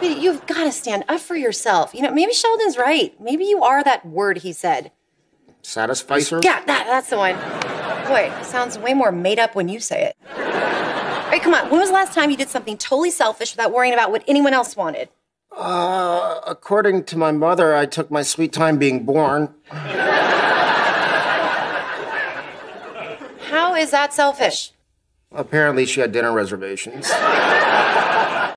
Sweetie, you've got to stand up for yourself. You know, maybe Sheldon's right. Maybe you are that word he said. Satisficer? Yeah, that's the one. Boy, it sounds way more made up when you say it. All right, come on. When was the last time you did something totally selfish without worrying about what anyone else wanted? According to my mother, I took my sweet time being born. How is that selfish? Apparently, she had dinner reservations.